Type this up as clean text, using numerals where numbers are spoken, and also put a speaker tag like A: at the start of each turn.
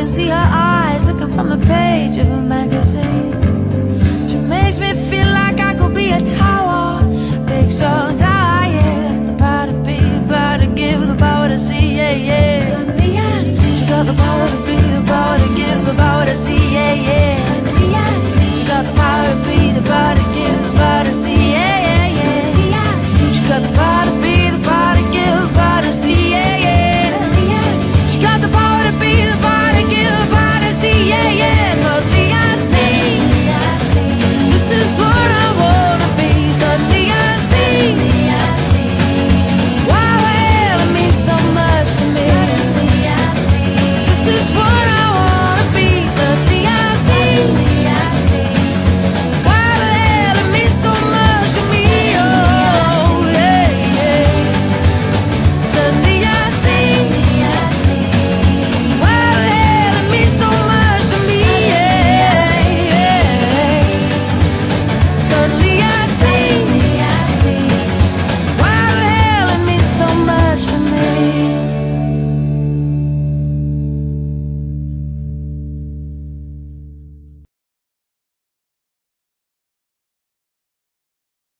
A: can see her eyes looking from the page of a magazine. She makes me feel like I could be a tower, big strong tower, yeah. The power to be, the power to give, the power to see, yeah, yeah.